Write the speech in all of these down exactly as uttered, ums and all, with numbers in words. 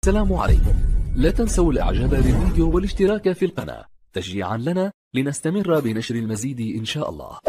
السلام عليكم. لا تنسوا الاعجاب بالفيديو والاشتراك في القناة تشجيعا لنا لنستمر بنشر المزيد إن شاء الله.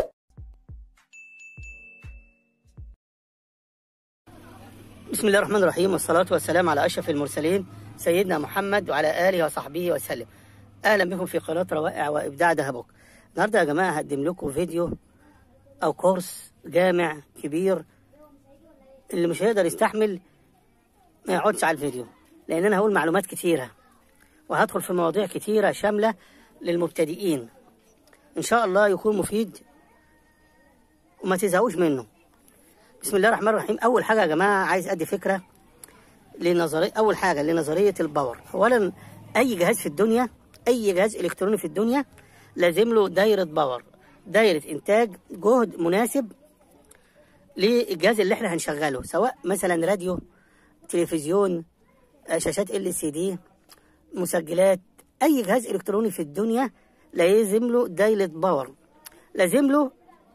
بسم الله الرحمن الرحيم، والصلاة والسلام على أشرف المرسلين سيدنا محمد وعلى آله وصحبه وسلم. أهلا بكم في قناة روائع وإبداع دهبوك. النهاردة يا جماعة هقدم لكم فيديو أو كورس جامع كبير، اللي مش هيقدر يستحمل ما يقعدش على الفيديو، لأن أنا هقول معلومات كتيرة وهدخل في مواضيع كتيرة شاملة للمبتدئين. إن شاء الله يكون مفيد وما تزهقوش منه. بسم الله الرحمن الرحيم. أول حاجة يا جماعة عايز أدي فكرة لنظرية، أول حاجة لنظرية الباور. أولا أي جهاز في الدنيا، أي جهاز إلكتروني في الدنيا لازم له دايرة باور، دايرة إنتاج جهد مناسب للجهاز اللي احنا هنشغله، سواء مثلا راديو، تلفزيون، شاشات ال سي دي، مسجلات. أي جهاز إلكتروني في الدنيا لازم له دايرة باور. لازم له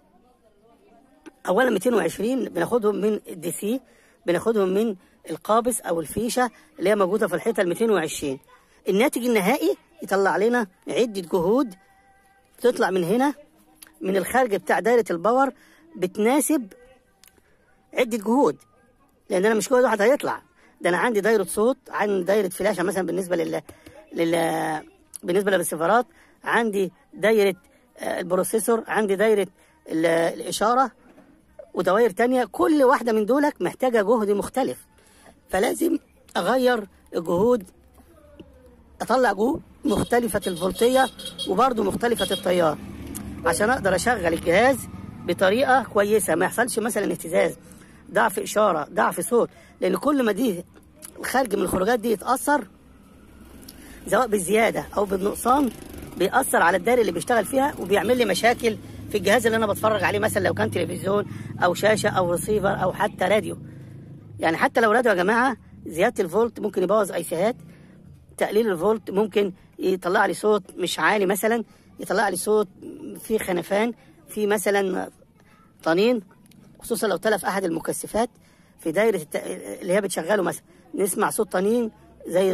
اولا مئتين وعشرين بناخدهم من الدي سي، بناخدهم من القابس او الفيشه اللي هي موجوده في الحيطه ال مئتين وعشرين. الناتج النهائي يطلع لنا عده جهود بتطلع من هنا من الخارج بتاع دايره الباور، بتناسب عده جهود، لان انا مش جهد واحد هيطلع، ده انا عندي دايره صوت، عندي دايره فلاشه مثلا بالنسبه لل لل بالنسبه للريسيفرات، عندي دايره البروسيسور، عندي دايره الاشاره ودوائر تانية. كل واحدة من دولك محتاجة جهد مختلف، فلازم أغير الجهود، أطلع جهود مختلفة الفولتية وبرضه مختلفة التيار، عشان أقدر أشغل الجهاز بطريقة كويسة، ما يحصلش مثلا اهتزاز، ضعف إشارة، ضعف صوت، لأن كل ما دي الخارج من الخروجات دي يتأثر سواء بالزيادة أو بالنقصان بيأثر على الدايرة اللي بيشتغل فيها، وبيعمل لي مشاكل في الجهاز اللي انا بتفرج عليه، مثلا لو كان تلفزيون او شاشه او ريسيفر او حتى راديو. يعني حتى لو راديو يا جماعه، زياده الفولت ممكن يبوظ ايسيهات، تقليل الفولت ممكن يطلع لي صوت مش عالي، مثلا يطلع لي صوت في خنفان، في مثلا طنين، خصوصا لو تلف احد المكثفات في دايره الت... اللي هي بتشغله، مثلا نسمع صوت طنين زي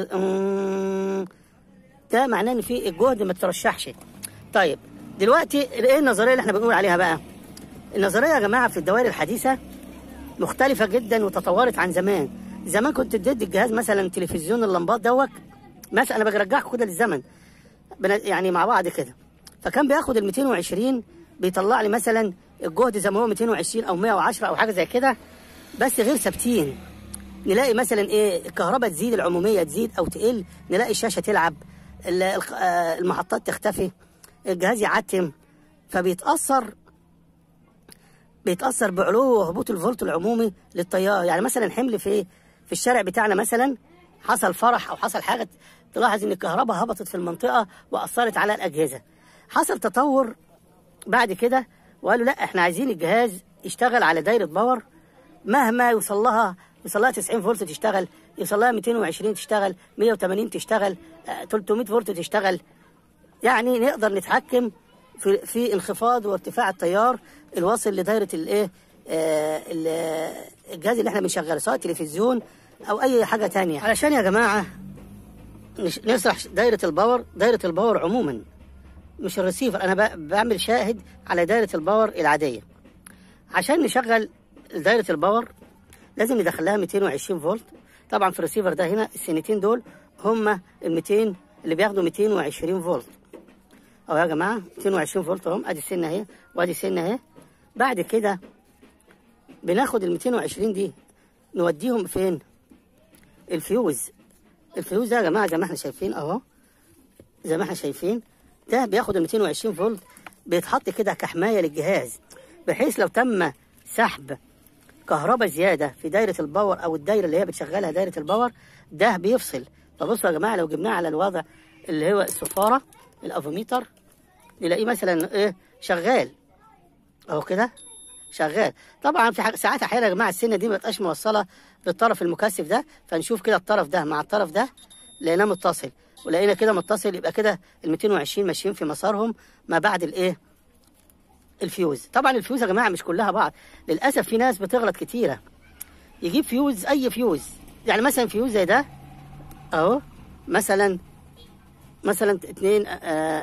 ده، معناه ان في الجهد ما ترشحش. طيب دلوقتي ايه النظريه اللي احنا بنقول عليها بقى؟ النظريه يا جماعه في الدوائر الحديثه مختلفه جدا وتطورت عن زمان. زمان كنت تدي الجهاز مثلا تلفزيون اللمبات دوت، مثلا انا برجعكم كده للزمن يعني مع بعض كده، فكان بياخد ال مئتين وعشرين بيطلع لي مثلا الجهد زي ما هو مئتين وعشرين او مئة وعشرة او حاجه زي كده، بس غير ثابتين. نلاقي مثلا ايه، الكهرباء تزيد، العموميه تزيد او تقل، نلاقي الشاشه تلعب، المحطات تختفي، الجهاز يعتم، فبيتأثر بيتأثر بعلو وهبوط الفولت العمومي للتيار. يعني مثلا حمل في في الشارع بتاعنا، مثلا حصل فرح او حصل حاجه، تلاحظ ان الكهرباء هبطت في المنطقه واثرت على الاجهزه. حصل تطور بعد كده وقالوا لا، احنا عايزين الجهاز يشتغل على دايره باور، مهما يوصل لها يوصل لها تسعين فولت تشتغل، يوصل لها مئتين وعشرين تشتغل، مئة وثمانين تشتغل، ثلاثمئة فولت تشتغل. يعني نقدر نتحكم في في انخفاض وارتفاع التيار الواصل لدايره الايه، آه الجهاز اللي احنا بنشغله، سواء تلفزيون او اي حاجه تانية. علشان يا جماعه نشرح دايره الباور. دايره الباور عموما مش الريسيفر، انا بعمل شاهد على دايره الباور العاديه. عشان نشغل دايره الباور لازم ندخلها مئتين وعشرين فولت. طبعا في الريسيفر ده هنا السنتين دول هم ال مئتين اللي بياخدوا مئتين وعشرين فولت اهو يا جماعه، مئتين وعشرين فولت اهم، ادي السنه اهي وادي السنه اهي. بعد كده بناخد ال مئتين وعشرين دي نوديهم فين؟ الفيوز. الفيوز ده يا جماعه زي ما احنا شايفين اهو، زي ما احنا شايفين ده بياخد ال مئتين وعشرين فولت، بيتحط كده كحمايه للجهاز، بحيث لو تم سحب كهرباء زياده في دايره الباور او الدايره اللي هي بتشغلها دايره الباور، ده بيفصل. فبصوا يا جماعه، لو جبناه على الوضع اللي هو الصفاره الافوميتر، نلاقيه مثلا ايه شغال اهو كده شغال. طبعا في ساعات احيانا يا جماعه السنه دي ما بتبقاش موصله بالطرف المكثف ده، فنشوف كده الطرف ده مع الطرف ده لقيناه متصل، ولقينا كده متصل، يبقى كده ال مئتين وعشرين ماشيين في مسارهم ما بعد الايه الفيوز. طبعا الفيوز يا جماعه مش كلها بعض، للاسف في ناس بتغلط كتيره، يجيب فيوز اي فيوز، يعني مثلا فيوز زي ده اهو مثلا مثلا اتنين آه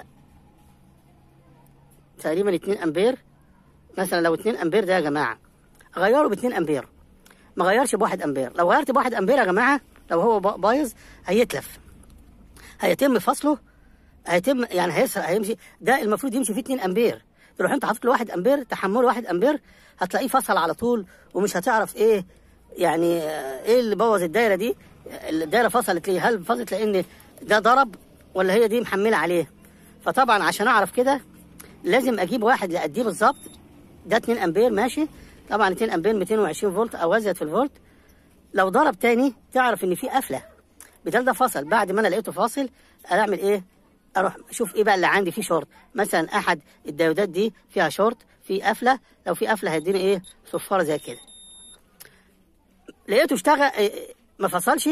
تقريبا اتنين امبير. مثلا لو اتنين امبير ده يا جماعه اغيره ب اتنين امبير، ما غيرش بواحد امبير. لو غيرت بواحد امبير يا جماعه لو هو بايظ هيتلف، هيتم فصله، هيتم يعني هيسرق، هيمشي. ده المفروض يمشي فيه اتنين امبير، تروح انت حاطط له واحد امبير، تحمله واحد امبير، هتلاقيه فصل على طول ومش هتعرف ايه يعني ايه اللي بوظ الدايره دي. الدايره فصلت ليه؟ هل فصلت لان ده ضرب ولا هي دي محمله عليه؟ فطبعا عشان اعرف كده لازم اجيب واحد لقديه بالظبط. ده اتنين امبير ماشي، طبعا اتنين امبير ميتين وعشرين فولت او ازيد في الفولت. لو ضرب تاني تعرف ان في قفله، بدل ده فصل. بعد ما انا لقيته فاصل اعمل ايه؟ اروح اشوف ايه بقى اللي عندي فيه شورت. مثلا احد الديودات دي فيها شورت، في قفله، لو في قفله هيديني ايه؟ صفاره زي كده. لقيته اشتغل ما فصلش،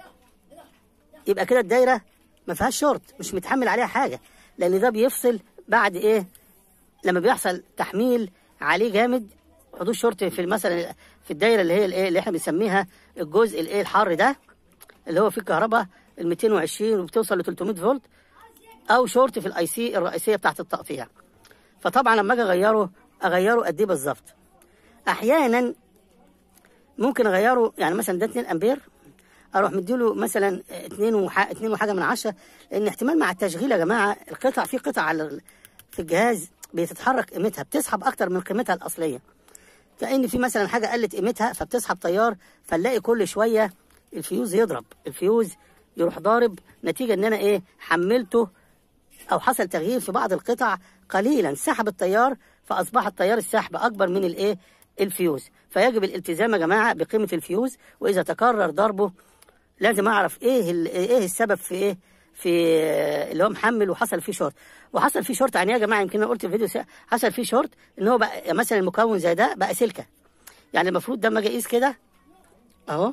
يبقى كده الدايره ما فيهاش شورت، مش متحمل عليها حاجه، لان ده بيفصل بعد ايه؟ لما بيحصل تحميل عليه جامد، حدوث شورت في مثلا في الدايره اللي هي الايه اللي احنا بنسميها الجزء الايه الحر ده، اللي هو فيه الكهرباء ال ميتين وعشرين وبتوصل ل تلتمية فولت، او شورت في الاي سي الرئيسيه بتاعه التقطيع. فطبعا لما اجي اغيره اغيره قد ايه بالظبط؟ احيانا ممكن اغيره يعني مثلا ده اتنين امبير، اروح مديله مثلا اتنين وح... اتنين وحاجه من عشرة، لان احتمال مع التشغيل يا جماعه القطع في قطع على في الجهاز بتتحرك قيمتها، بتسحب اكتر من قيمتها الاصليه، كأن في مثلا حاجه قلت قيمتها فبتسحب تيار، فنلاقي كل شويه الفيوز يضرب، الفيوز يروح ضارب، نتيجه ان انا ايه؟ حملته او حصل تغيير في بعض القطع قليلا سحب التيار، فاصبح التيار السحب اكبر من الايه؟ الفيوز. فيجب الالتزام يا جماعه بقيمه الفيوز، واذا تكرر ضربه لازم اعرف ايه ايه السبب في ايه؟ في اللي هو محمل وحصل فيه شورت. وحصل فيه شورت يعني يا جماعه، يمكن انا قلت في فيديو حصل فيه شورت ان هو بقى مثلا المكون زي ده بقى سلكه، يعني المفروض ده لما اجي اقيس كده اهو،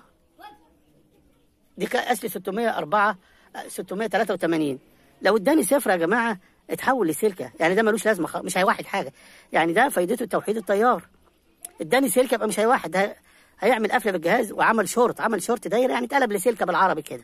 دي كاس ستمية واربعة ستمية وتلاتة وتمانين، لو اداني صفر يا جماعه اتحول لسلكه، يعني ده ملوش لازمه، مش هيوحد حاجه، يعني ده فايدته توحيد التيار. اداني سلكه يبقى مش هيوحد، ده هيعمل قفله بالجهاز وعمل شورت، عمل شورت دايره يعني اتقلب لسلكه بالعربي كده.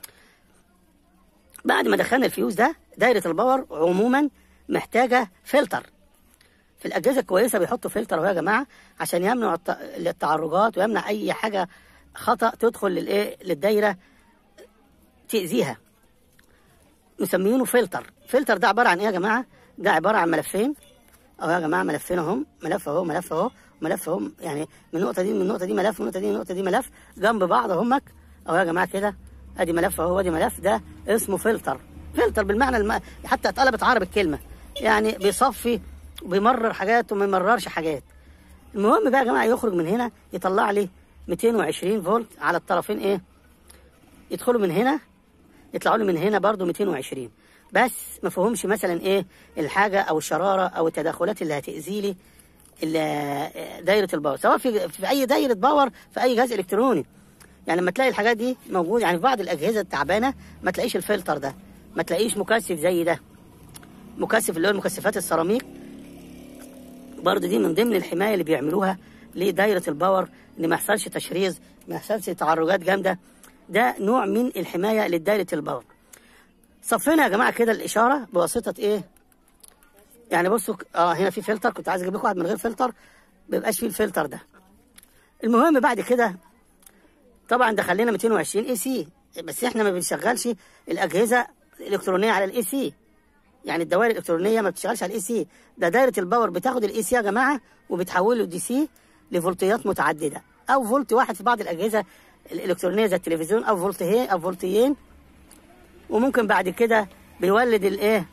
بعد ما دخلنا الفيوز ده، دايره الباور عموما محتاجه فلتر. في الاجهزه الكويسه بيحطوا فلتر اهو يا جماعه عشان يمنع التعرجات ويمنع اي حاجه خطا تدخل للايه؟ للدايره تاذيها، مسمينه فلتر. فلتر ده عباره عن ايه يا جماعه؟ ده عباره عن ملفين اهو يا جماعه، ملفين اهم، ملف اهو ملف اهو ملف اهو، يعني من النقطه دي من النقطه دي ملف، من النقطه دي من النقطه دي ملف جنب بعض اهمك اهو يا جماعه كده، ادي ملف اهو وادي ملف، ده اسمه فلتر. فلتر بالمعنى الم... حتى اتقلبت عرب الكلمه، يعني بيصفي وبيمرر حاجات وما يمررش حاجات. المهم بقى يا جماعه يخرج من هنا يطلع لي ميتين وعشرين فولت على الطرفين، ايه؟ يدخلوا من هنا يطلعوا لي من هنا برضو ميتين وعشرين، بس ما فيهمش مثلا ايه الحاجه او الشراره او التدخلات اللي هتاذي لي دايره الباور، سواء في في اي دايره باور في اي جهاز الكتروني. يعني لما تلاقي الحاجات دي موجوده، يعني في بعض الاجهزه التعبانه ما تلاقيش الفلتر ده، ما تلاقيش مكثف زي ده، مكثف اللي هو المكثفات السيراميك برضه، دي من ضمن الحمايه اللي بيعملوها لدايره الباور، ان ما يحصلش تشريز، ما يحصلش تعرجات جامده، ده نوع من الحمايه لدايره الباور. صفينا يا جماعه كده الاشاره بواسطه ايه؟ يعني بصوا اه هنا في فلتر، كنت عايز اجيب لكم واحد من غير فلتر، ما بيبقاش فيه الفلتر ده. المهم بعد كده طبعا دخلنا ميتين وعشرين اي سي، بس احنا ما بنشغلش الاجهزه الالكترونيه على الاي سي، يعني الدوائر الالكترونيه ما بتشتغلش على الاي سي، ده دايره الباور بتاخد الاي سي يا جماعه وبتحوله دي سي لفولتيات متعدده، او فولت واحد في بعض الاجهزه الالكترونيه زي التلفزيون، او فولتين او فولتين، وممكن بعد كده بيولد الايه؟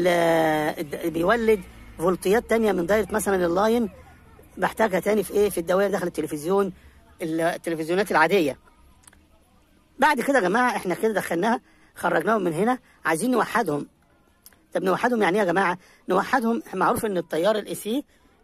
بيولد فولتيات تانية من دايره مثلا اللاين بحتاجها تاني في ايه؟ في الدوائر داخل التلفزيون، التلفزيونات العاديه. بعد كده يا جماعه احنا كده دخلناها خرجناهم من هنا، عايزين نوحدهم. طب نوحدهم يعني ايه يا جماعه؟ نوحدهم، معروف ان التيار الاي سي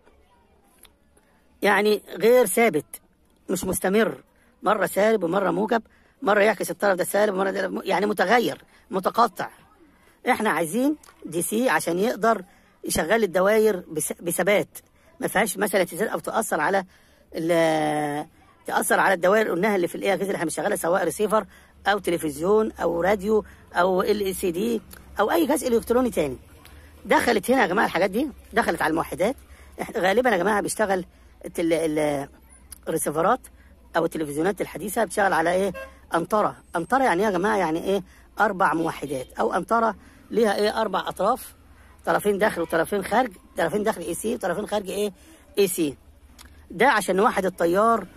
يعني غير ثابت، مش مستمر، مره سالب ومره موجب، مره يعكس الطرف ده سالب ومره ده يعني متغير متقطع. احنا عايزين دي سي عشان يقدر يشغل الدوائر بثبات، ما فيهاش مثلا تزيد او تاثر على تاثر على الدوائر قلناها اللي في الايه اللي احنا بنشغلها، سواء ريسيفر او تلفزيون او راديو او ال سي دي او اي جهاز الكتروني تاني. دخلت هنا يا جماعه الحاجات دي، دخلت على الموحدات. غالبا يا جماعه بيشتغل الريسيفرات او التلفزيونات الحديثه بتشتغل على ايه؟ انطره. انطره يعني ايه يا جماعه؟ يعني ايه؟ اربع موحدات او انطره ليها ايه؟ اربع اطراف، طرفين داخل وطرفين خارج، طرفين داخل اي سي وطرفين خارج ايه؟ اي سي. ده عشان نوحد التيار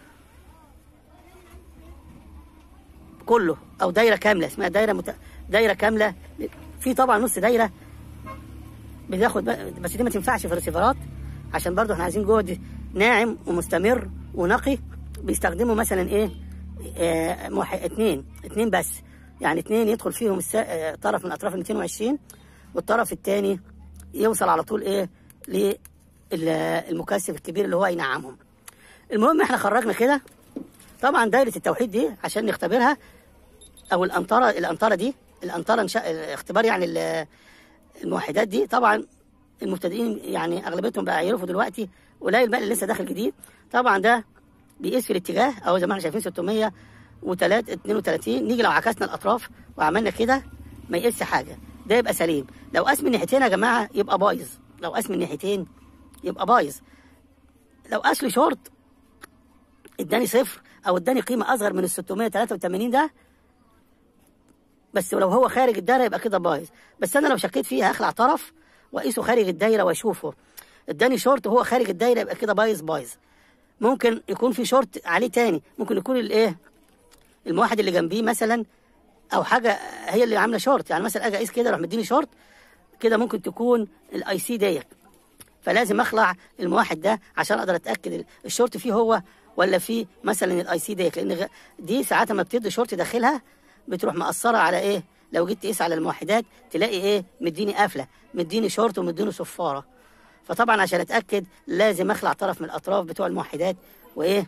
كله او دايره كامله، اسمها دايره مت... دايره كامله. في طبعا نص دايره بتاخد بس دي ما تنفعش في الريسيفرات، عشان برضو احنا عايزين جهد ناعم ومستمر ونقي. بيستخدموا مثلا ايه؟ آه موح... اتنين اتنين بس، يعني اتنين يدخل فيهم الس... آه طرف من اطراف ال مئتين وعشرين والطرف الثاني يوصل على طول ايه؟ للمكثف الكبير اللي هو ينعمهم. المهم احنا خرجنا كده طبعا دايره التوحيد دي عشان نختبرها، او الانطره الانطره دي الانطره انشاء اختبار يعني الموحدات دي. طبعا المبتدئين يعني اغلبيتهم بقى يعرفوا دلوقتي، قليل بقى اللي لسه داخل جديد. طبعا ده بيقيس في الاتجاه او زي ما احنا شايفين ستمية واتنين وتلاتين. نيجي لو عكسنا الاطراف وعملنا كده ما يقيسش حاجه، ده يبقى سليم. لو قاس من ناحيتين يا جماعه يبقى بايظ، لو قاس من ناحيتين يبقى بايظ. لو قاس لي شورت اداني صفر او اداني قيمه اصغر من ال ستمية وتلاتة وتمانين ده بس، ولو هو خارج الدايره يبقى كده بايظ. بس انا لو شكيت فيه هخلع طرف واقيسه خارج الدايره واشوفه اداني شورت وهو خارج الدايره يبقى كده بايظ بايظ. ممكن يكون في شورت عليه تاني، ممكن يكون الايه الموحد اللي جنبيه مثلا او حاجه هي اللي عامله شورت. يعني مثلا اجي اقيس كده اروح مديني شورت كده، ممكن تكون الاي سي ديت، فلازم اخلع الموحد ده عشان اقدر اتاكد الشورت فيه هو ولا في مثلا الاي سي ديت. لان دي ساعات ما بتدي شورت داخلها بتروح مأثره على ايه؟ لو جيت تقيس على الموحدات تلاقي ايه؟ مديني قافله، مديني شورت ومديني صفاره. فطبعا عشان اتاكد لازم اخلع طرف من الاطراف بتوع الموحدات وايه؟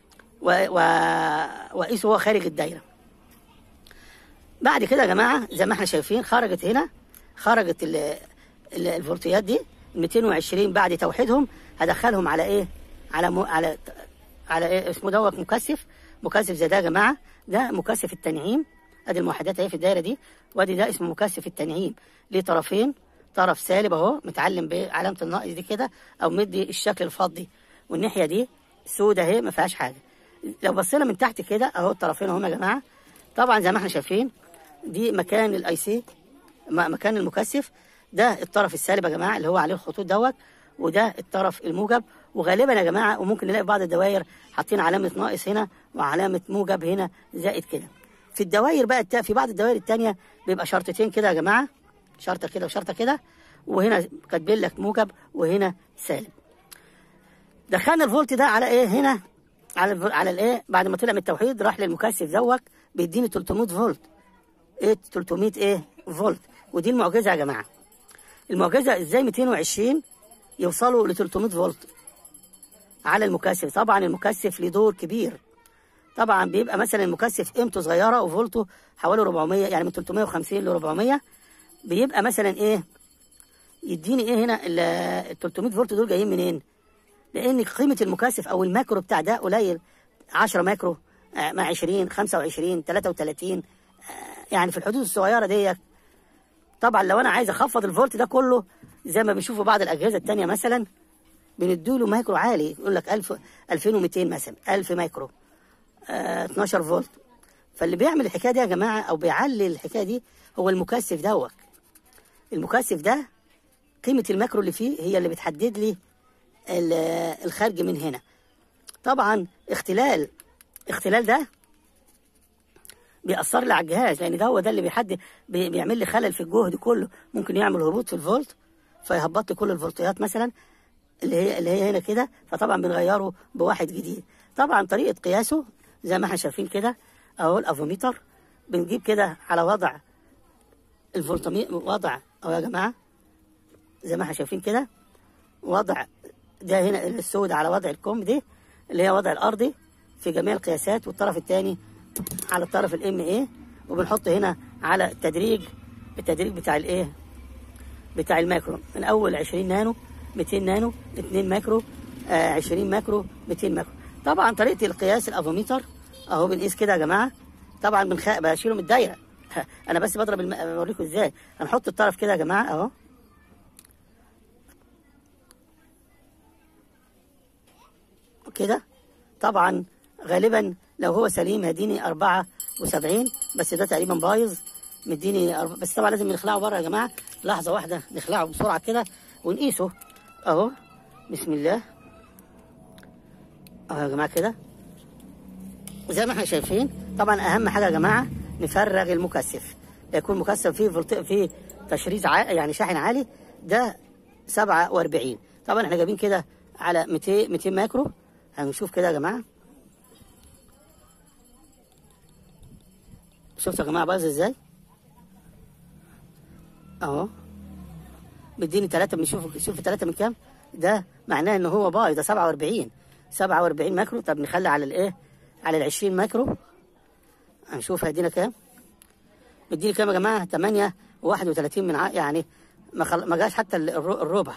واقيسه هو خارج الدايره. بعد كده يا جماعه زي ما احنا شايفين خرجت هنا، خرجت ال ال الفولتيات دي مئتين وعشرين. بعد توحيدهم هدخلهم على ايه؟ على م... على على ايه اسمه دوت؟ مكثف. مكثف زي ده يا جماعه، ده مكثف التنعيم. ادي الموحدات اهي في الدايره دي، وادي ده اسمه مكثف التنعيم. ليه طرفين، طرف سالب اهو متعلم بعلامه الناقص دي كده او مدي الشكل الفضي، والناحيه دي سودة اهي ما فيهاش حاجه. لو بصينا من تحت كده اهو الطرفين اهم يا جماعه. طبعا زي ما احنا شايفين دي مكان الاي سي، مكان المكثف. ده الطرف السالب يا جماعه اللي هو عليه الخطوط دوت، وده الطرف الموجب. وغالبا يا جماعه وممكن نلاقي بعض الدوائر حاطين علامه ناقص هنا وعلامه موجب هنا زائد كده. في الدوائر بقى التا... في بعض الدوائر الثانيه بيبقى شرطتين كده يا جماعه، شرطه كده وشرطه كده، وهنا كاتبين لك موجب وهنا سالب. دخلنا الفولت ده على ايه؟ هنا على ال على الايه؟ بعد ما طلع من التوحيد راح للمكثف دوت بيديني تلتمية فولت. ايه تلتمية ايه فولت؟ ودي المعجزه يا جماعه. المعجزه ازاي مئتين وعشرين يوصلوا ل تلتمية فولت على المكثف؟ طبعا المكثف له دور كبير. طبعا بيبقى مثلا المكثف قيمته صغيره وفولته حوالي أربعمية، يعني من تلتمية وخمسين ل أربعمية. بيبقى مثلا ايه؟ يديني ايه هنا ال تلتمية فولت دول جايين منين؟ لان قيمه المكثف او الماكرو بتاع ده قليل، عشرة ماكرو مع عشرين، خمسة وعشرين، تلاتة وتلاتين، يعني في الحدود الصغيره ديت. طبعا لو انا عايز اخفض الفولت ده كله زي ما بنشوفوا بعض الاجهزه الثانيه مثلا بنديله مايكرو عالي، يقول لك ألف ألفين ومئتين مثلا، ألف مايكرو، آه اتناشر فولت. فاللي بيعمل الحكايه دي يا جماعه او بيعلي الحكايه دي هو المكثف دوت. المكثف ده قيمه الماكرو اللي فيه هي اللي بتحدد لي الخارج من هنا. طبعا اختلال اختلال ده بيأثر لي على الجهاز، لان ده هو ده اللي بيحدد بيعمل لي خلل في الجهد كله. ممكن يعمل هبوط في الفولت فيهبط لي كل الفولتيات مثلا اللي هي اللي هي هنا كده، فطبعا بنغيره بواحد جديد. طبعا طريقه قياسه زي ما احنا شايفين كده اهو، الافوميتر بنجيب كده على وضع الفولتمي وضع اهو يا جماعه زي ما احنا شايفين كده، وضع ده هنا السود على وضع الكوم دي اللي هي وضع الارضي في جميع القياسات، والطرف الثاني على الطرف الام ايه، وبنحط هنا على التدريج التدريج بتاع الايه بتاع الماكرو من اول عشرين نانو، مئتين نانو، اتنين ماكرو، آه عشرين ماكرو، مئتين ماكرو. طبعا طريقه القياس الافوميتر اهو بنقيس كده يا جماعه طبعا بنخ... بشيله من الدايره. انا بس بضرب الم... بوريكم ازاي. هنحط الطرف كده يا جماعه اهو، كده. طبعا غالبا لو هو سليم هيديني أربعة وسبعين، بس ده تقريبا بايظ مديني أرب... بس طبعا لازم نخلعه بره يا جماعه. لحظه واحده نخلعه بسرعه كده ونقيسه اهو. بسم الله اهو يا جماعه كده زي ما احنا شايفين. طبعا اهم حاجه يا جماعه نفرغ المكثف، يكون مكثف فيه فولت... فيه تشريط ع... يعني شاحن عالي. ده سبعة وأربعين. طبعا احنا جايبين كده على مئتين مئتين مايكرو. هنشوف كده يا جماعه. شفتوا يا جماعه باظ ازاي اهو. مديني ثلاثة. بنشوف شوف ثلاثة من كام. ده معناه ان هو بايظ. ده سبعة وأربعين سبعة وأربعين مايكرو. طب نخلي على الايه، على ال عشرين مايكرو. هنشوف هيدينا كام. مديني كام يا جماعه؟ ثمانية وواحد وثلاثين من ع... يعني ما, خل... ما جاش حتى الربع.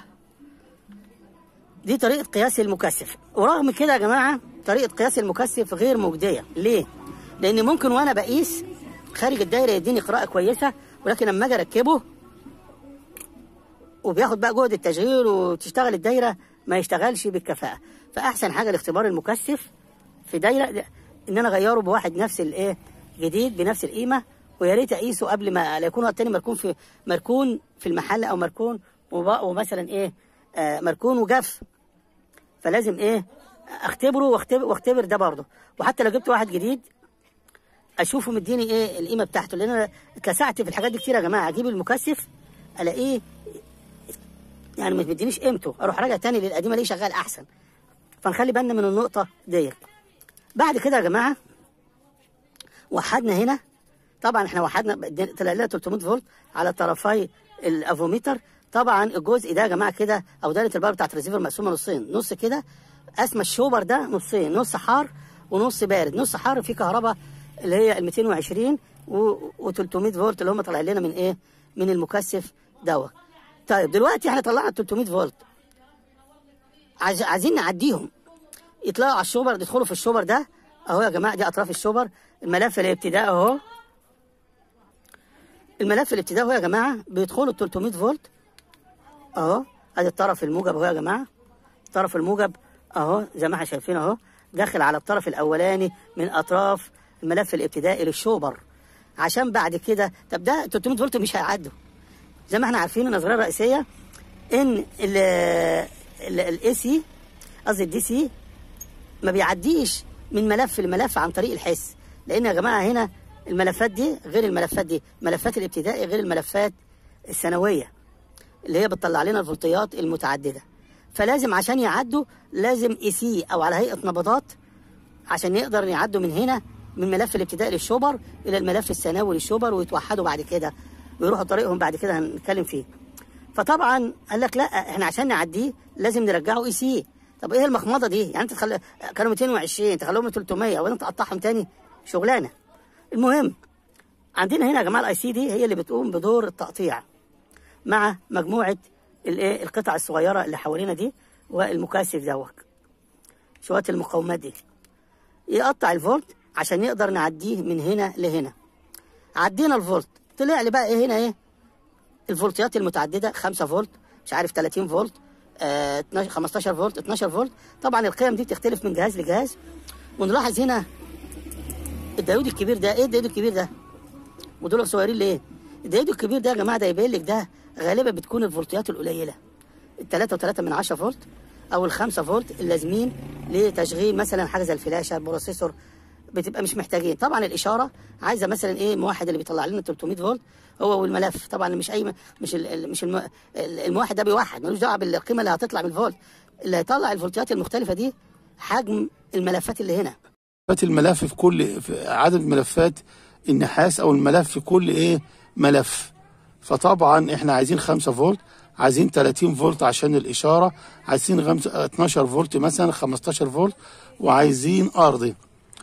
دي طريقه قياس المكثف. ورغم كده يا جماعه طريقه قياس المكثف غير مجديه. ليه؟ لان ممكن وانا بقيس خارج الدايره يديني قراءه كويسه، ولكن لما اجي اركبه وبياخد بقى جهد التشغيل وتشتغل الدايره ما يشتغلش بالكفاءه. فاحسن حاجه لاختبار المكثف في دايره ان انا اغيره بواحد نفس الايه جديد بنفس القيمه. ويا ريت اقيسه قبل ما لا يكون التاني مركون في مركون في المحل، او مركون ومثلا ايه آه مركون وجف. فلازم ايه اختبره واختبر واختبر ده برضه. وحتى لو جبت واحد جديد اشوفه مديني ايه القيمه بتاعته، لان انا اتلسعت في الحاجات دي كتير يا جماعه. اجيب المكثف الاقيه يعني ما مدينيش قيمته، اروح راجع تاني للقديمه الاقيه شغال احسن. فنخلي بالنا من النقطه ديت. بعد كده يا جماعه وحدنا هنا. طبعا احنا وحدنا طلع لنا ثلاثمئة فولت على طرفي الافوميتر. طبعا الجزء ده يا جماعه كده او دايره الباور بتاعت الريسيفر مقسومه نصين. نص كده اسمى الشوبر ده نصين، نص حار ونص بارد. نص حار فيه كهرباء اللي هي ال مئتين وعشرين و300 فولت اللي هم طالعين لنا من ايه؟ من المكثف دوت. طيب دلوقتي احنا طلعنا ثلاثمئة فولت، عايز عايزين نعديهم يطلعوا على الشوبر، يدخلوا في الشوبر ده اهو يا جماعه. دي اطراف الشوبر. الملف الابتدائي اهو. الملف الابتدائي اهو يا جماعه بيدخلوا ثلاثمئة فولت اهو. ادي الطرف الموجب اهو يا جماعه. الطرف الموجب اهو زي ما احنا شايفين اهو، داخل على الطرف الاولاني من اطراف الملف الابتدائي للشوبر. عشان بعد كده طب ده ثلاثمئة فولت مش هيعدوا. زي ما احنا عارفين النظريه الرئيسيه ان الاي سي قصدي الدي سي ما بيعديش من ملف لملف عن طريق الحس. لان يا جماعه هنا الملفات دي غير الملفات دي. ملفات الابتدائي غير الملفات الثانويه اللي هي بتطلع لنا الفولتيات المتعدده. فلازم عشان يعدوا لازم اي سي او على هيئه نبضات عشان يقدر يعدوا من هنا من ملف الابتدائي للشوبر الى الملف الثانوي للشوبر ويتوحدوا بعد كده ويروحوا طريقهم بعد كده هنتكلم فيه. فطبعا قال لك لا احنا عشان نعديه لازم نرجعه اي سي. طب ايه المخمضه دي؟ يعني انت تخلي كانوا مئتين وعشرين تخليهم ثلاثمئة ولا انت تقطعهم تاني؟ شغلانه. المهم عندنا هنا يا جماعه الاي سي دي هي اللي بتقوم بدور التقطيع مع مجموعه الايه القطع الصغيره اللي حوالينا دي والمكثف دوت شويه المقاومات دي. يقطع الفولت عشان نقدر نعديه من هنا لهنا. عدينا الفولت طلع لي بقى ايه هنا ايه الفولتيات المتعدده. خمسة فولت مش عارف ثلاثين فولت آه خمستاشر فولت اتناشر فولت. طبعا القيم دي بتختلف من جهاز لجهاز. ونلاحظ هنا الديود الكبير ده. ايه الديود الكبير ده ودول صغيرين ليه؟ الديود الكبير ده يا جماعه ده يبين لك ده غالبا بتكون الفولتيات القليله الثلاثة وثلاثة من عشرة فولت او الخمسة فولت اللازمين لتشغيل مثلا حاجه زي الفلاشه البروسيسور بتبقى مش محتاجين. طبعا الاشاره عايزه مثلا ايه الموحد اللي بيطلع لنا ثلاثمئة فولت هو والملف. طبعا مش اي مش ال مش الم الموحد ده بيوحد ملوش دعوه بالقيمه اللي هتطلع من الفولت. اللي هيطلع الفولتيات المختلفه دي حجم الملفات اللي هنا. الملف في كل في عدد ملفات النحاس او الملف في كل ايه ملف. فطبعا احنا عايزين خمسة فولت، عايزين ثلاثين فولت عشان الاشاره، عايزين اتناشر فولت مثلا خمستاشر فولت، وعايزين ارضي.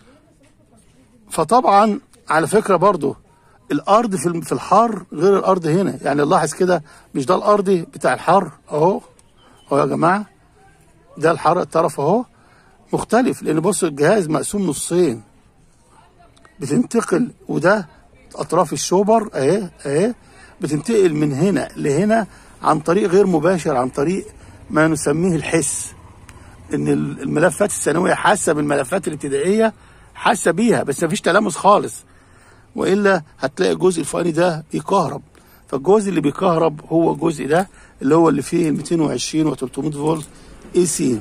فطبعا على فكره برضو الارض في في الحار غير الارض هنا. يعني نلاحظ كده مش ده الارضي بتاع الحر اهو اهو يا جماعه. ده الحر الطرف اهو مختلف لان بصوا الجهاز مقسوم نصين. بتنتقل، وده اطراف الشوبر اهي اهي، بتنتقل من هنا لهنا عن طريق غير مباشر، عن طريق ما نسميه الحس. ان الملفات الثانويه حاسه بالملفات الابتدائيه، حاسه بيها، بس مفيش تلامس خالص، والا هتلاقي الجزء الفوقاني ده بيكهرب. فالجزء اللي بيكهرب هو الجزء ده اللي هو اللي فيه مئتين وعشرين و ثلاثمئة فولت اي سي.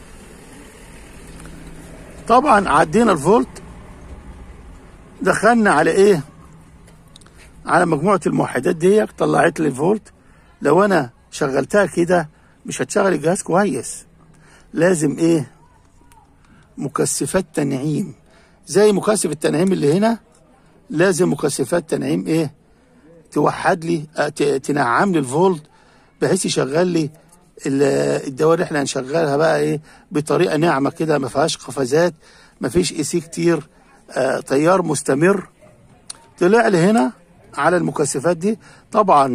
طبعا عدينا الفولت، دخلنا على ايه؟ على مجموعه الموحدات دي، طلعت لي الفولت. لو انا شغلتها كده مش هتشغل الجهاز كويس، لازم ايه؟ مكثفات تنعيم، زي مكثف التنعيم اللي هنا، لازم مكثفات تنعيم ايه؟ توحد لي، تنعم لي الفولت بحيث يشغل لي الدوائر اللي احنا هنشغلها بقى ايه؟ بطريقه ناعمه كده، ما فيهاش قفزات، ما فيش اي سي كتير، آه تيار مستمر. طلع لي هنا على المكثفات دي. طبعا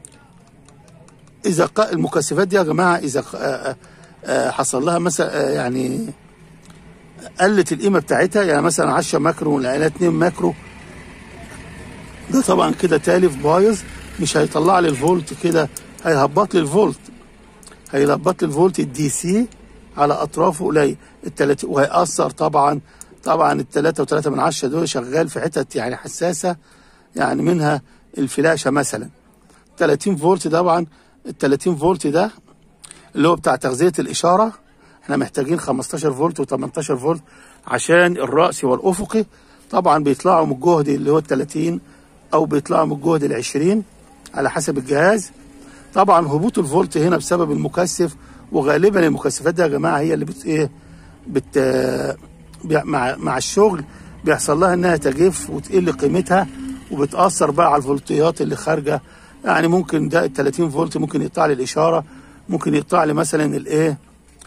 اذا المكثفات دي يا جماعه اذا آه آه حصل لها مثلا آه يعني قلت القيمه بتاعتها، يعني مثلا عشرة ماكرو ولا اتنين ماكرو، ده طبعا كده تالف بايظ، مش هيطلع لي الفولت كده، هيهبط لي الفولت، هيهبط لي الفولت الدي سي على اطرافه قليل التلات، وهيأثر طبعا طبعا التلاتة وتلاتة من عشرة دول شغال في حتت يعني حساسه، يعني منها الفلاشه مثلا. تلاتين فولت طبعا، ال تلاتين فولت ده اللي هو بتاع تغذيه الاشاره، احنا محتاجين خمستاشر فولت وتمنتاشر فولت عشان الرأسي والافقي. طبعا بيطلعوا من الجهد اللي هو ال تلاتين او بيطلعوا من الجهد ال عشرين على حسب الجهاز. طبعا هبوط الفولت هنا بسبب المكثف، وغالبا المكثفات دي يا جماعه هي اللي بت ايه بت مع مع الشغل بيحصل لها انها تجف وتقل قيمتها، وبتاثر بقى على الفولتيات اللي خارجه. يعني ممكن ده ال تلاتين فولت ممكن يقطع لي الاشاره، ممكن يقطع لي مثلا الايه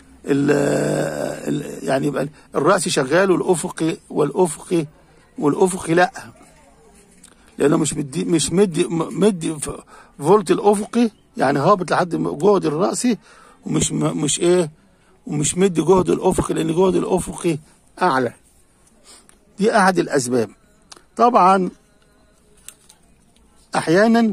يعني يبقى الرأسي شغال والافقي والافقي والافقي لا، لانه مش مدي مش مدي مدي فولت الافقي، يعني هابط لحد جهد الرأسي، ومش مش ايه ومش مدي جهد الافقي، لان جهد الافقي اعلى. دي احد الاسباب. طبعا احيانا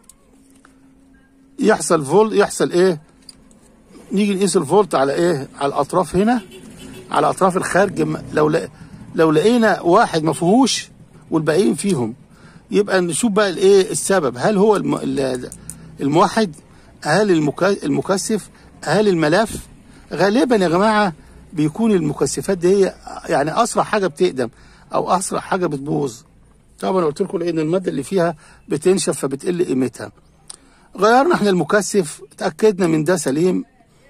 يحصل فولت، يحصل ايه؟ نيجي نقيس الفولت على ايه؟ على الاطراف هنا، على اطراف الخارج. لو لق... لو لقينا واحد ما فيهوش والباقيين فيهم، يبقى نشوف بقى الايه السبب. هل هو الم... الموحد؟ هل المك... المكثف؟ هل الملف؟ غالبا يا جماعه بيكون المكثفات دي هي يعني اسرع حاجه بتقدم او اسرع حاجه بتبوظ. طبعا قلت لكم لان الماده اللي فيها بتنشف فبتقل قيمتها. غيرنا احنا المكثف، اتاكدنا من ده سليم،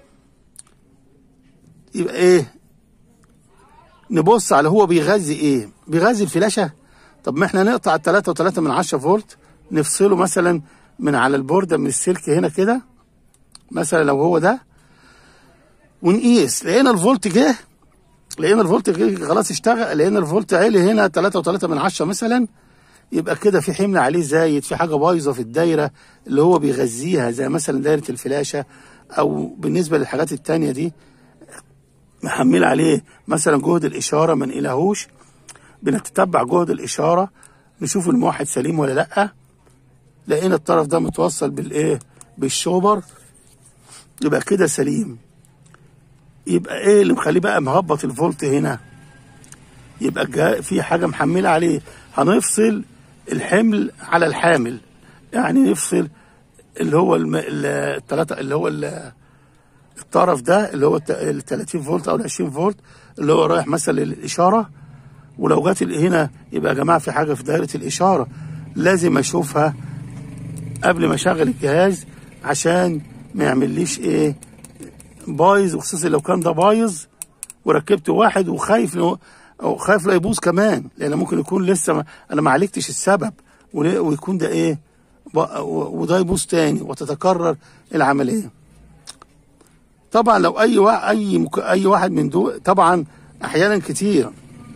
يبقى ايه؟ نبص على هو بيغذي ايه؟ بيغذي الفلاشه. طب ما احنا نقطع التلاتة وتلاتة من عشرة فولت، نفصله مثلا من على البورده من السلك هنا كده مثلا لو هو ده، ونقيس. لقينا الفولت جه، لقينا الفولت جه خلاص اشتغل، لقينا الفولت عالي هنا تلاتة وتلاتة من عشرة مثلا، يبقى كده في حمل عليه زايد، في حاجه بايظه في الدايره اللي هو بيغذيها، زي مثلا دايره الفلاشه، او بالنسبه للحاجات التانيه دي محمل عليه مثلا جهد الاشاره ما نقلهوش. بنتتبع جهد الاشاره نشوف الموحد سليم ولا لا. لقينا الطرف ده متوصل بالايه؟ بالشوبر، يبقى كده سليم. يبقى ايه اللي مخليه بقى مهبط الفولت هنا؟ يبقى في حاجه محمله عليه. هنفصل الحمل على الحامل، يعني نفصل اللي هو الثلاثه اللي هو الطرف ده اللي هو ال تلاتين فولت او ال عشرين فولت اللي هو رايح مثلا للاشاره. ولو جت هنا يبقى يا جماعه في حاجه في دايره الاشاره لازم اشوفها قبل ما اشغل الجهاز، عشان ما يعمليش ايه؟ بايظ. وخصوصا لو كان ده بايظ وركبت واحد وخايف لو او خايف لا يبوظ كمان، لان ممكن يكون لسه ما انا ما عالجتش السبب، ويكون ده ايه؟ وده يبوظ تاني وتتكرر العمليه. طبعا لو اي واحد اي مك... اي واحد من دول، طبعا احيانا كتير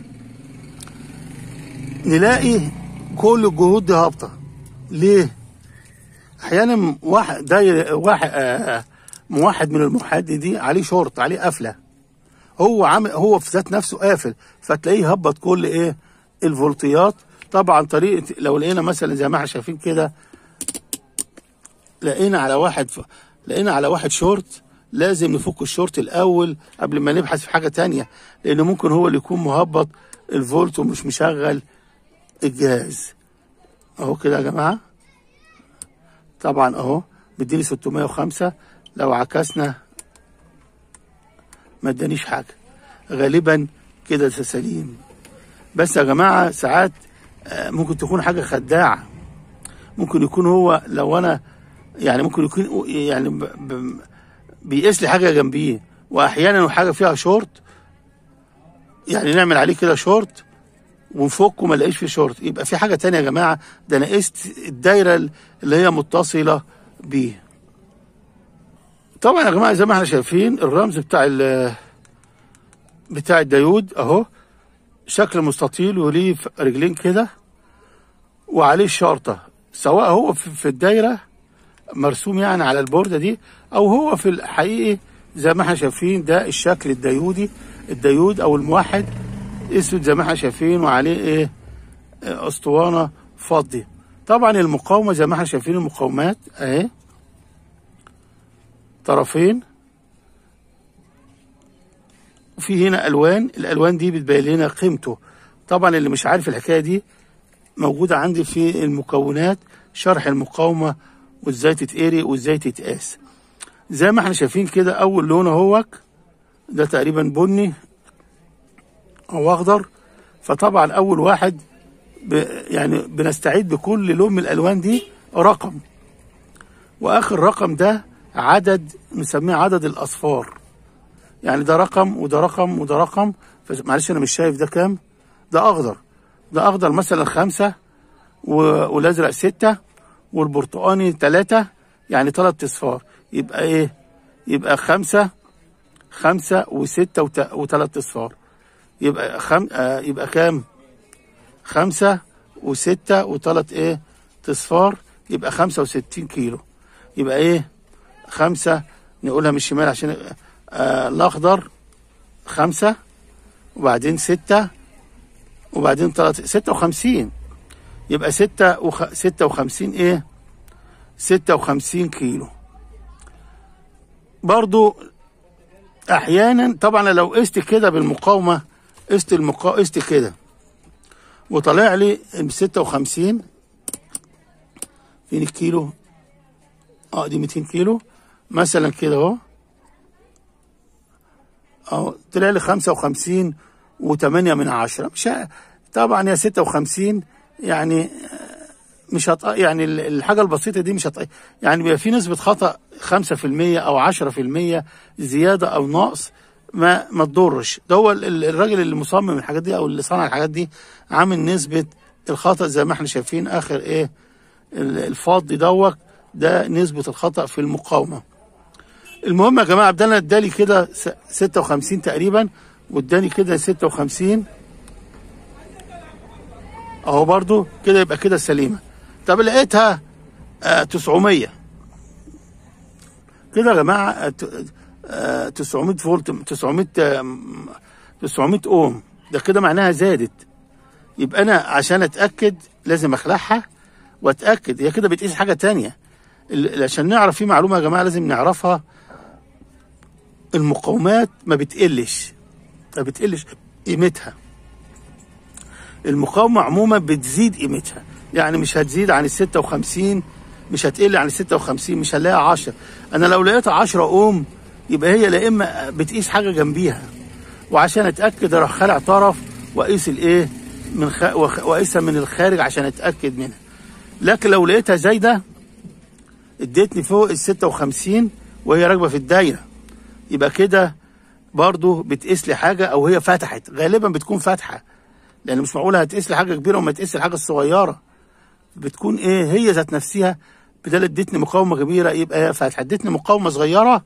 نلاقي كل الجهود دي هابطه. ليه؟ احيانا واحد داير واحد آه موحد من الموحد دي عليه شورت، عليه قفله، هو عامل هو في ذات نفسه قافل، فتلاقيه هبط كل ايه؟ الفولتيات. طبعا طريقه لو لقينا مثلا زي ما احنا شايفين كده، لقينا على واحد لقينا على واحد شورت، لازم نفك الشورت الاول قبل ما نبحث في حاجه تانية، لان ممكن هو اللي يكون مهبط الفولت ومش مشغل الجهاز. اهو كده يا جماعه، طبعا اهو مديني ستمية وخمسة، لو عكسنا ما ادانيش حاجه، غالبا كده سليم. بس يا جماعه ساعات ممكن تكون حاجه خداعه، ممكن يكون هو لو انا يعني ممكن يكون يعني ب... ب... بيقيس لي حاجه جنبيه، واحيانا حاجه فيها شورت يعني نعمل عليه كده شورت ونفكه ما نلاقيش فيه شورت، يبقى في حاجه تانية يا جماعه، ده انا قست الدايره اللي هي متصله بيه. طبعا يا جماعه زي ما احنا شايفين الرمز بتاع ال بتاع الديود اهو، شكل مستطيل وليه رجلين كده وعليه الشرطه، سواء هو في الدايره مرسوم يعني على البورده دي، او هو في الحقيقي زي ما احنا شايفين ده الشكل الديودي، الديود او الموحد اسود زي ما احنا شايفين، وعليه ايه اسطوانه فضي. طبعا المقاومه زي ما احنا شايفين المقاومات اهي طرفين، وفي هنا الوان، الالوان دي بتبين لنا قيمته. طبعا اللي مش عارف الحكايه دي موجوده عندي في المكونات، شرح المقاومه وازاي تتقري وازاي تتقاس. زي ما احنا شايفين كده اول لون اهوك ده تقريبا بني او اخضر، فطبعا اول واحد ب يعني بنستعيد بكل لون من الالوان دي رقم، واخر رقم ده عدد نسميه عدد الاصفار، يعني ده رقم وده رقم وده رقم. معلش انا مش شايف ده كام، ده اخضر، ده اخضر مثلا خمسة والازرق ستة والبرتقاني ثلاثة، يعني ثلاث اصفار، يبقى ايه؟ يبقى خمسة خمسة وستة وثلاث اصفار، يبقى خم... آه يبقى كام؟ خمسة وستة وثلاث ايه؟ اصفار، يبقى خمسة وستين كيلو. يبقى ايه؟ خمسة، نقولها من الشمال عشان آه الاخضر خمسة، وبعدين ستة، وبعدين ثلاثة، ستة وخمسين، يبقى ستة وخ... ستة وخمسين ايه؟ ستة وخمسين كيلو. برضو احيانا طبعا لو قست كده بالمقاومه، قست المقاومه قست كده وطلع لي ستة وخمسين، فين الكيلو؟ اه دي مئتين كيلو مثلا كده اهو، اهو طلع لي خمسة وخمسين وثمانية من عشرة. مش طبعا يا ستة وخمسين يعني مش هط... يعني الحاجه البسيطه دي مش هط... يعني بيبقى في نسبه خطا خمسة في المية او عشرة في المية زياده او نقص، ما ما تضرش. ده هو الراجل اللي مصمم الحاجات دي او اللي صنع الحاجات دي عامل نسبه الخطا زي ما احنا شايفين اخر ايه الفاضي دوت، ده نسبه الخطا في المقاومه. المهم يا جماعه عبد الله ادالي كده ستة وخمسين تقريبا، واداني كده ستة وخمسين اهو برضو كده، يبقى كده سليمه. طب لقيتها آه تسعمية كده يا جماعه، آه تسعمية فولت، تسعمية آه تسعمية اوم، ده كده معناها زادت. يبقى انا عشان اتاكد لازم اخلعها واتاكد هي كده بتقيس حاجه تانية. عشان نعرف في معلومه يا جماعه لازم نعرفها، المقاومات ما بتقلش ما بتقلش قيمتها، المقاومه عموما بتزيد قيمتها، يعني مش هتزيد عن ال ستة وخمسين، مش هتقل عن ال ستة وخمسين، مش هنلاقيها عشرة. انا لو لقيتها عشرة اوم يبقى هي لا اما بتقيس حاجه جنبيها، وعشان اتاكد اروح خلع طرف واقيس الايه من خ... واقيسها من الخارج عشان اتاكد منها. لكن لو لقيتها زايده اديتني فوق ال ستة وخمسين وهي راكبه في الدايره، يبقى كده برضو بتقيس لي حاجه، او هي فتحت، غالبا بتكون فاتحه، لان مش معقوله هتقيس لي حاجه كبيره وما تقيس الحاجه الصغيره، بتكون ايه هي ذات نفسها. بدل ادتني مقاومه كبيره يبقى هي فاتحه، ادتني مقاومه صغيره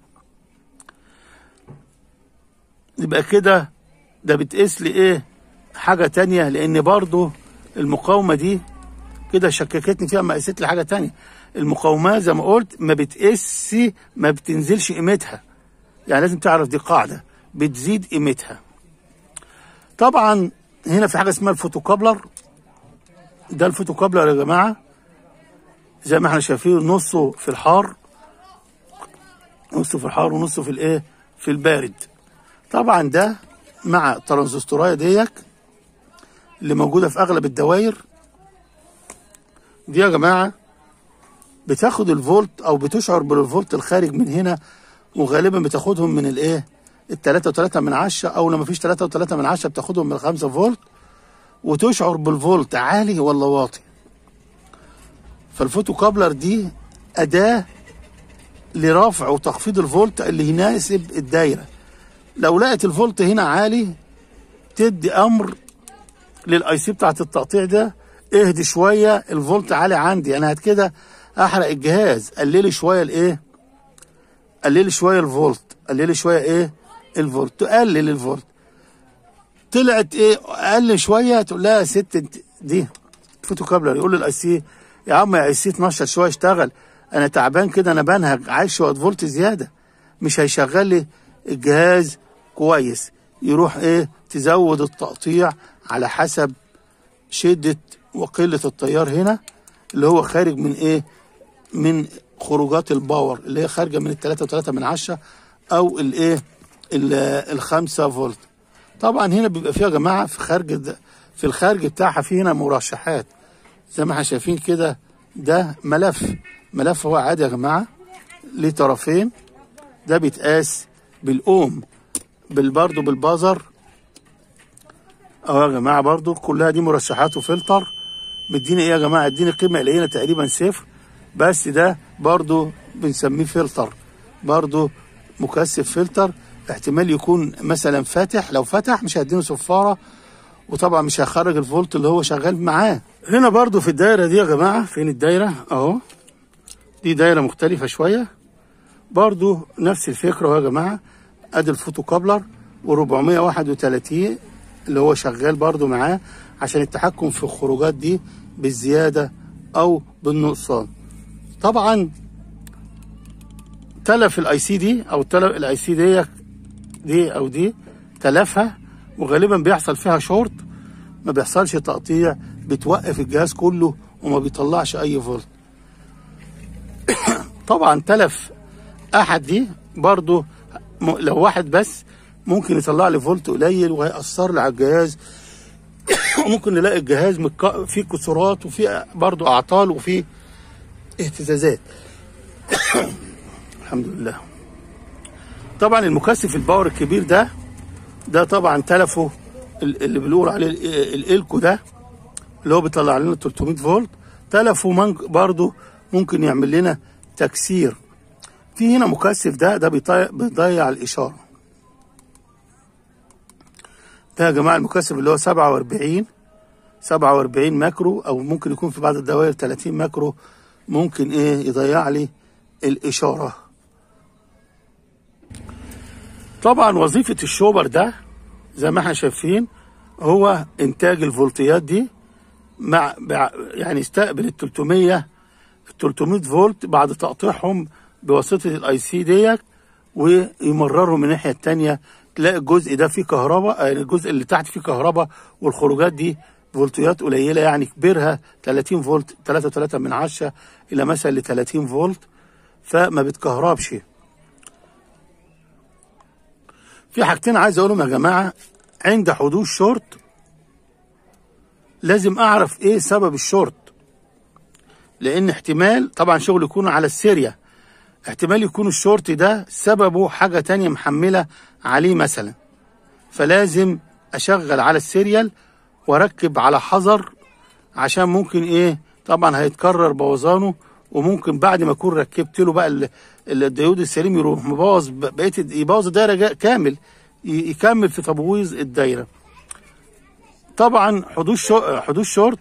يبقى كده ده بتقيس لي ايه حاجه تانية، لان برضو المقاومه دي كده شككتني فيها، ما قيست لي حاجه تانية. المقاومات زي ما قلت ما بتقيس، ما بتنزلش قيمتها، يعني لازم تعرف دي قاعده، بتزيد قيمتها. طبعا هنا في حاجه اسمها الفوتوكابلر. ده الفوتوكابلر يا جماعه زي ما احنا شايفين، نصه في الحار نصه في الحار ونصه في الايه في البارد. طبعا ده مع الترانزستورايه ديك اللي موجوده في اغلب الدوائر دي يا جماعه، بتاخد الفولت او بتشعر بالفولت الخارج من هنا، وغالبا بتاخدهم من الايه التلاتة وتلاتة من عشرة، او لما فيش تلاتة وتلاتة من عشرة بتاخدهم من الخمسة فولت، وتشعر بالفولت عالي ولا واطي. فالفوتوكابلر دي اداه لرفع وتخفيض الفولت اللي يناسب الدايره. لو لقت الفولت هنا عالي تدي امر للاي سي بتاعت التقطيع ده، اهدي شويه الفولت عالي عندي، انا هت كده احرق الجهاز، قللي شويه الايه قللي شويه الفولت قللي شويه ايه الفولت تقلل الفولت. طلعت ايه اقل شويه، تقول لها يا ست انت دي فوتوكابلر. يقول للاي سي يا عم يا اي سي اتنشط شويه اشتغل، انا تعبان كده، انا بنهج، عايز شويه فولت زياده، مش هيشغل لي الجهاز كويس. يروح ايه تزود التقطيع على حسب شده وقله التيار هنا اللي هو خارج من ايه من خروجات الباور اللي هي خارجه من التلاتة وتلاتة من عشرة او الايه الخمسة فولت. طبعا هنا بيبقى فيها يا جماعه في خارج في الخارج بتاعها في هنا مرشحات زي ما احنا شايفين كده. ده ملف ملف هو عادي يا جماعه ليه طرفين، ده بيتقاس بالاوم برضه بالبازر اهو يا جماعه. برضه كلها دي مرشحات وفلتر. مديني ايه يا جماعه؟ اديني قيمه قليله تقريبا صفر، بس ده برضه بنسميه فلتر، برضه مكثف فلتر. احتمال يكون مثلا فاتح، لو فتح مش هيديني صفاره، وطبعا مش هيخرج الفولت اللي هو شغال معاه. هنا برضو في الدايره دي يا جماعه، فين الدايره اهو، دي دايره مختلفه شويه برضو نفس الفكره اهو يا جماعه. ادي الفوتوكابلر واربعمية وواحد وتلاتين اللي هو شغال برضو معاه عشان التحكم في الخروجات دي بالزياده او بالنقصان. طبعا تلف الاي سي دي او تلف الاي سي دي دي او دي تلفها، وغالبا بيحصل فيها شورت، ما بيحصلش تقطيع، بتوقف الجهاز كله وما بيطلعش اي فولت. طبعا تلف احد دي برضو لو واحد بس ممكن يطلع لي فولت قليل وهيأثر لي على الجهاز. وممكن نلاقي الجهاز فيه كسورات وفيه برضو اعطال وفيه اهتزازات. الحمد لله. طبعا المكثف الباور الكبير ده ده طبعا تلفه اللي بنقول عليه الالكو ده اللي هو بيطلع لنا تلتمية فولت، تلفه برضو ممكن يعمل لنا تكسير. في هنا مكثف ده ده بيضيع الاشاره. ده يا جماعه المكثف اللي هو سبعة واربعين سبعة واربعين ماكرو، او ممكن يكون في بعض الدوائر تلاتين ماكرو، ممكن ايه يضيع لي الاشاره. طبعا وظيفه الشوبر ده زي ما احنا شايفين هو انتاج الفولتيات دي، مع يعني يستقبل ال تلتمية فولت بعد تقطيعهم بواسطه الاي سي ديت، ويمررهم من الناحيه الثانيه. تلاقي الجزء ده فيه كهرباء، يعني الجزء اللي تحت فيه كهرباء، والخروجات دي فولتيات قليله، يعني كبرها تلاتين فولت، تلاتة وتلاتة من عشرة الى مثلا ل تلاتين فولت، فما بتكهربش. في حاجتين عايز اقولهم يا جماعه. عند حدوث شورت لازم اعرف ايه سبب الشورت، لان احتمال طبعا شغل يكون على السيريا، احتمال يكون الشورت ده سببه حاجه تانية محمله عليه مثلا، فلازم اشغل على السيريال واركب على حذر، عشان ممكن ايه طبعا هيتكرر بوظانه، وممكن بعد ما اكون ركبت له بقى الديود السليم يروح مبوظ بقيه، يبوظ الدايره كامل، يكمل في تبويظ الدايره. طبعا حدوث شو حدوث شورت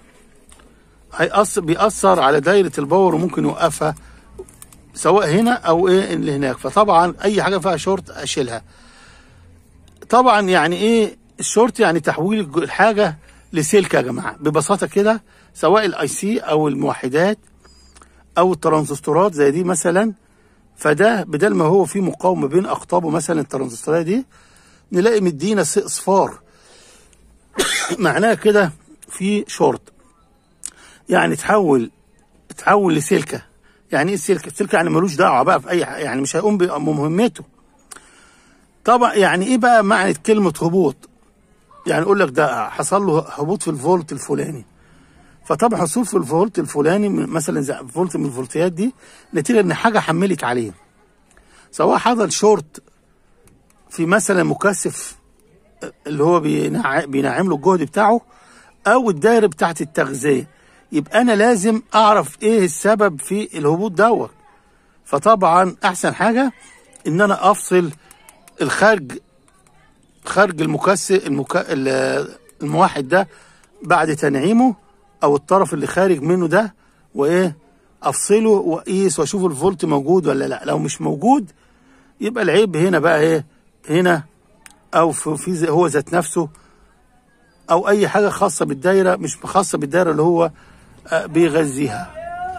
هيأثر بيأثر على دايره الباور، وممكن يوقفها سواء هنا او ايه اللي هناك. فطبعا اي حاجه فيها شورت اشيلها. طبعا يعني ايه الشورت؟ يعني تحويل الحاجه لسلك يا جماعه ببساطه كده، سواء الاي سي او الموحدات او الترانزستورات زي دي مثلا. فده بدل ما هو في مقاومه بين اقطابه مثلا الترانزستورات دي، نلاقي مدينا اصفار معناها كده في شورت، يعني تحول تحول لسلكه. يعني ايه السلكه؟ السلكه يعني ملوش دعوه بقى في اي حاجه، يعني مش هيقوم بمهمته. طبعا يعني ايه بقى معنى كلمه هبوط؟ يعني يقول لك ده حصل له هبوط في الفولت الفلاني. فطبعا حصول في الفولت الفلاني مثلا زي فولت من الفولتيات دي نتيجه ان حاجه حملت عليه، سواء حصل شورت في مثلا مكثف اللي هو بينعم له الجهد بتاعه، او الدايره بتاعت التغذيه. يبقى انا لازم اعرف ايه السبب في الهبوط دوت. فطبعا احسن حاجه ان انا افصل الخارج خارج المكثف المك... الموحد ده بعد تنعيمه، او الطرف اللي خارج منه ده، وايه افصله واقيس واشوف الفولت موجود ولا لا. لو مش موجود يبقى العيب هنا بقى ايه، هنا او في, في هو ذات نفسه، او اي حاجه خاصه بالدايره مش خاصه بالدايره اللي هو بيغذيها.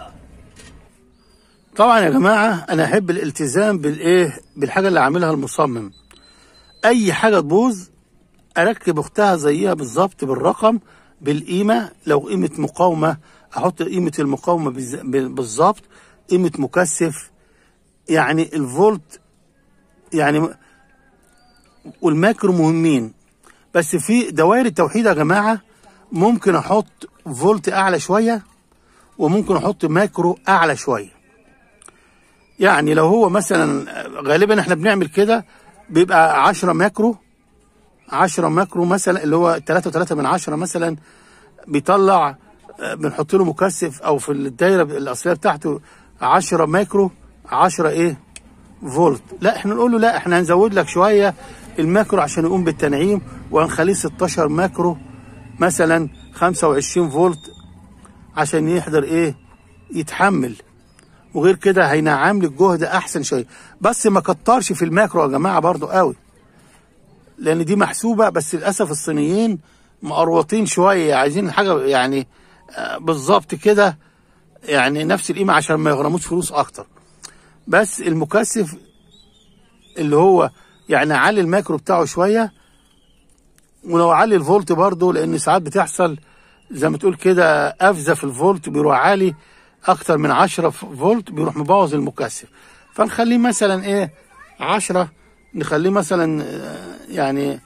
طبعا يا جماعه انا احب الالتزام بالايه، بالحاجه اللي عاملها المصمم. اي حاجه تبوظ اركب اختها زيها بالظبط بالرقم بالقيمه. لو قيمه مقاومه احط قيمه المقاومه بالظبط، قيمه مكثف، يعني الفولت يعني، والماكرو مهمين. بس في دوائر التوحيد يا جماعه ممكن احط فولت اعلى شويه، وممكن احط ماكرو اعلى شويه. يعني لو هو مثلا غالبا احنا بنعمل كده بيبقى عشرة ماكرو، عشرة ماكرو مثلا اللي هو تلاتة وتلاتة من عشرة مثلا، بيطلع بنحط له مكثف او في الدايره الاصليه بتاعته عشرة ماكرو، عشرة ايه فولت. لا احنا نقول له لا، احنا هنزود لك شويه الماكرو عشان يقوم بالتنعيم، وهنخليه ستاشر ماكرو مثلا خمسة وعشرين فولت عشان يقدر ايه يتحمل. وغير كده هينعم لي الجهد احسن شويه. بس ما كترش في الماكرو يا جماعه برضو قوي، لان دي محسوبه. بس للاسف الصينيين مقروطين شويه، عايزين حاجه يعني بالظبط كده، يعني نفس القيمه عشان ما يغرموش فلوس اكتر. بس المكثف اللي هو يعني علي الماكرو بتاعه شويه، ولو علي الفولت برضه، لان ساعات بتحصل زي ما تقول كده قفزه في الفولت، بيروح عالي اكتر من عشرة فولت، بيروح مبوظ المكثف. فنخليه مثلا ايه عشرة، نخليه مثلا يعني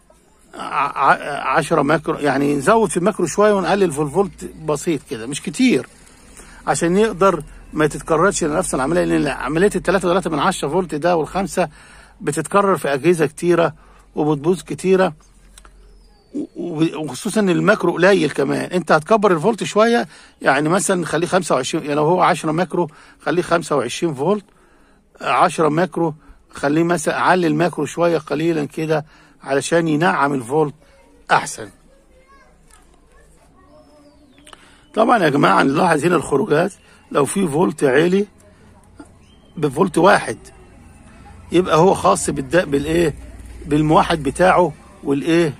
عشرة ماكرو، يعني نزود في الماكرو شويه ونقلل في الفولت بسيط كده مش كتير، عشان يقدر ما تتكررش نفس العمليه. لان عمليه التلاتة وتلاتة من عشرة فولت ده والخمسه بتتكرر في اجهزه كتيره وبتبوظ كتيره، وخصوصا ان الماكرو قليل كمان. انت هتكبر الفولت شويه، يعني مثلا نخليه خمسة وعشرين، يعني لو هو عشرة ماكرو خليه خمسة وعشرين فولت، عشرة ماكرو خليه مثلا علي الماكرو شويه قليلا كده علشان ينعم الفولت احسن. طبعا يا جماعه نلاحظ هنا الخروجات، لو في فولت عالي بفولت واحد يبقى هو خاص بالداء بالايه بالموحد بتاعه والايه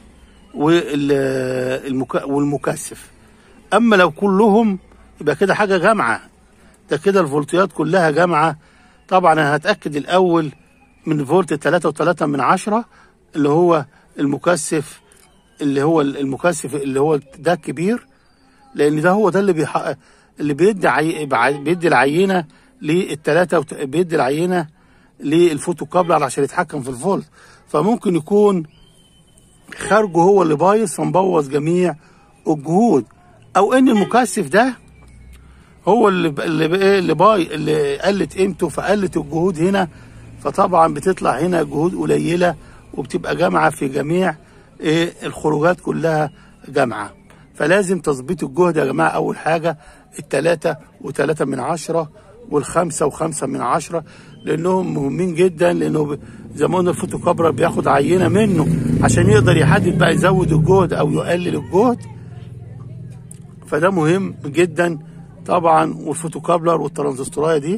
والمكثف. اما لو كلهم يبقى كده حاجه جامعه، ده كده الفولتيات كلها جامعه. طبعا انا هتاكد الاول من فولت تلاتة وتلاتة من عشرة اللي هو المكثف، اللي هو المكثف اللي هو ده الكبير، لان ده هو ده اللي بيحقق اللي بيدي عي... بيدي العينه للثلاثه وت... بيدي العينه للفوتوكابلر عشان يتحكم في الفولت. فممكن يكون خارجه هو اللي بايظ فمبوظ جميع الجهود، او ان المكثف ده هو اللي اللي اللي باي اللي قلت قيمته فقلت الجهود هنا. فطبعا بتطلع هنا جهود قليله وبتبقى جامعه في جميع ايه الخروجات كلها جامعه. فلازم تظبيط الجهد يا جماعه. اول حاجه التلاتة وتلاتة من عشرة والخمسة وخمسة من عشرة، لانهم مهمين جدا، لانه زي ما قلنا الفوتوكابلر بياخد عينه منه عشان يقدر يحدد بقى يزود الجهد او يقلل الجهد. فده مهم جدا طبعا. والفوتوكابلر والترانزستورايه دي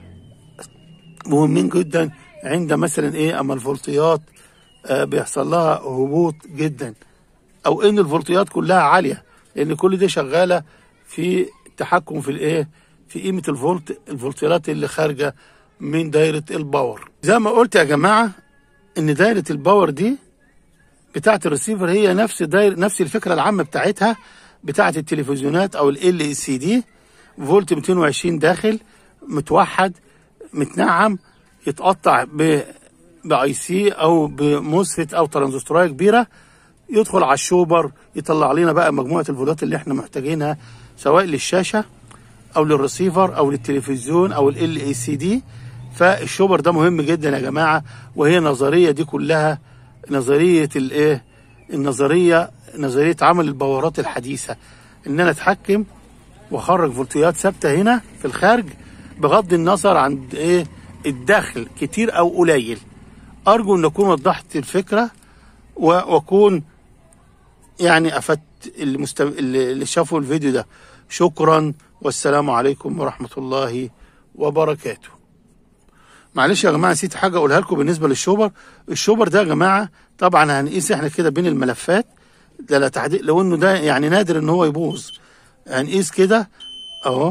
مهمين جدا عند مثلا ايه اما الفولتيات آه بيحصل لها هبوط جدا، او ان الفولتيات كلها عاليه، لان كل دي شغاله في التحكم في الايه في قيمه الفولت الفولتيات اللي خارجه من دايره الباور. زي ما قلت يا جماعه ان دايره الباور دي بتاعه الريسيفر هي نفس داير نفس الفكره العامه بتاعتها بتاعه التلفزيونات او ال ال سي دي. فولت مئتين وعشرين داخل متوحد متنعم، يتقطع ب باي سي او بموسفيت او ترانزستورايه كبيره، يدخل على الشوبر يطلع لنا بقى مجموعه الفولتات اللي احنا محتاجينها سواء للشاشه او للريسيفر او للتلفزيون او ال ال سي دي. فالشوبر ده مهم جدا يا جماعه، وهي نظريه دي كلها نظريه الايه النظريه نظريه عمل البورات الحديثه، ان انا اتحكم واخرج فولتيات ثابته هنا في الخارج بغض النظر عن ايه الدخل كتير او قليل. ارجو ان اكون وضحت الفكره واكون يعني افدت المستم... اللي شافوا الفيديو ده. شكرا والسلام عليكم ورحمه الله وبركاته. معلش يا جماعه نسيت حاجه اقولها لكم بالنسبه للشوبر. الشوبر ده يا جماعه طبعا هنقيس احنا كده بين الملفات ده لا تحديد، لو انه ده يعني نادر ان هو يبوظ. هنقيس كده اهو،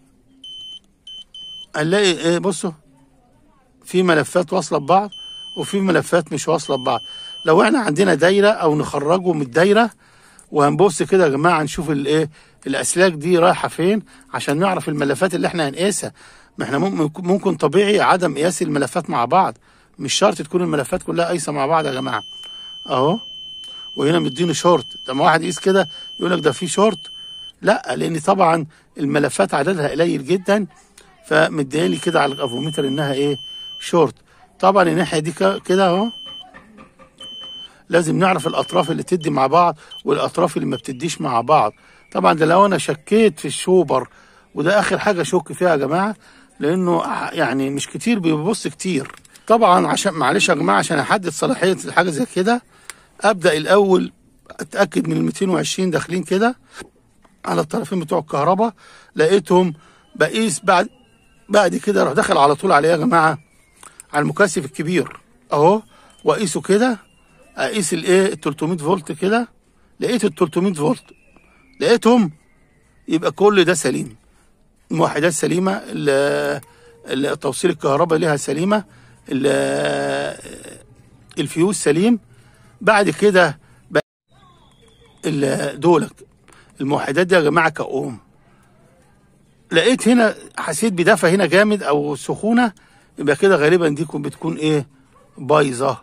هنلاقي ايه بصوا في ملفات واصله ببعض وفي ملفات مش واصله ببعض. لو احنا عندنا دايره او نخرجه من الدايره وهنبص كده يا جماعه نشوف الايه الاسلاك دي رايحه فين عشان نعرف الملفات اللي احنا هنقيسها. ما احنا ممكن ممكن طبيعي عدم قياس الملفات مع بعض، مش شرط تكون الملفات كلها قايسه مع بعض يا جماعه اهو. وهنا مديني شورت، لما واحد يقيس كده يقول لك ده في شورت، لا لان طبعا الملفات عددها قليل جدا فمديالي كده على الافوميتر انها ايه شورت. طبعا الناحيه دي كده اهو لازم نعرف الاطراف اللي تدي مع بعض والاطراف اللي ما بتديش مع بعض. طبعا ده لو انا شكيت في الشوبر، وده اخر حاجه اشك فيها يا جماعه لانه يعني مش كتير بيبص كتير. طبعا عشان معلش يا جماعه عشان احدد صلاحيه حاجه زي كده ابدا الاول اتاكد من ال مئتين وعشرين داخلين كده على الطرفين بتوع الكهرباء، لقيتهم بقيس بعد بعد كده اروح داخل على طول عليه يا جماعه على المكثف الكبير اهو واقيسه كده، اقيس الايه ال ثلاثمئة فولت كده، لقيت ال ثلاثمئة فولت لقيتهم، يبقى كل ده سليم، الموحدات سليمه، التوصيل الكهرباء ليها سليمه، الفيوز سليم. بعد كده دولك الموحدات دي يا جماعه كأوم، لقيت هنا حسيت بدفى هنا جامد او سخونه، يبقى كده غالبا دي بتكون ايه بايظه.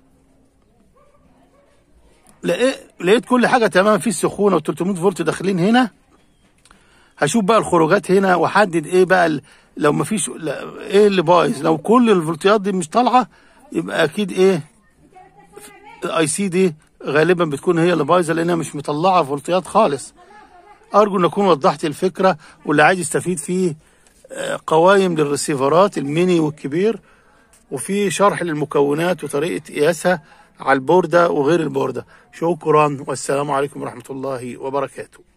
لقيت لقيت كل حاجه تمام، في السخونه و ثلاثمئة فولت داخلين هنا. هشوف بقى الخروجات هنا واحدد ايه بقى لو ما فيش ايه اللي بايظ. لو كل الفولتيات دي مش طالعه يبقى اكيد ايه الاي سي دي غالبا بتكون هي اللي بايظه لانها مش مطلعه فولتيات خالص. ارجو ان اكون وضحت الفكره، واللي عايز يستفيد فيه قوايم للريسيفرات الميني والكبير، وفي شرح للمكونات وطريقه قياسها على البورده وغير البورده. شكرا والسلام عليكم ورحمه الله وبركاته.